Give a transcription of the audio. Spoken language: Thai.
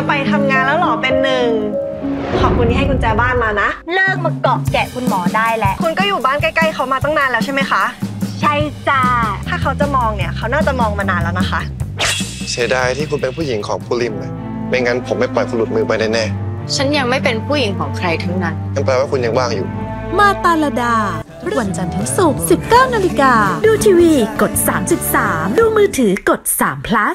ไปทำงานแล้วหรอเป็นหนึ่งขอบคุณที่ให้กุญแจบ้านมานะเลิกมาเกาะแกะคุณหมอได้แล้วคุณก็อยู่บ้านใกล้ๆเขามาตั้งนานแล้วใช่ไหมคะใช่จ้าถ้าเขาจะมองเนี่ยเขาน่าจะมองมานานแล้วนะคะเสียดายที่คุณเป็นผู้หญิงของผู้ริมเลยไม่งั้นผมไม่ปล่อยคุณหลุดมือไปแน่ฉันยังไม่เป็นผู้หญิงของใครทั้งนั้นนั่นแปลว่าคุณยังว่างอยู่มาตาลดาวันจันทร์ถึงศุกร์ 19 นาฬิกาดูทีวีกด 3.3 ดูมือถือกด3 plus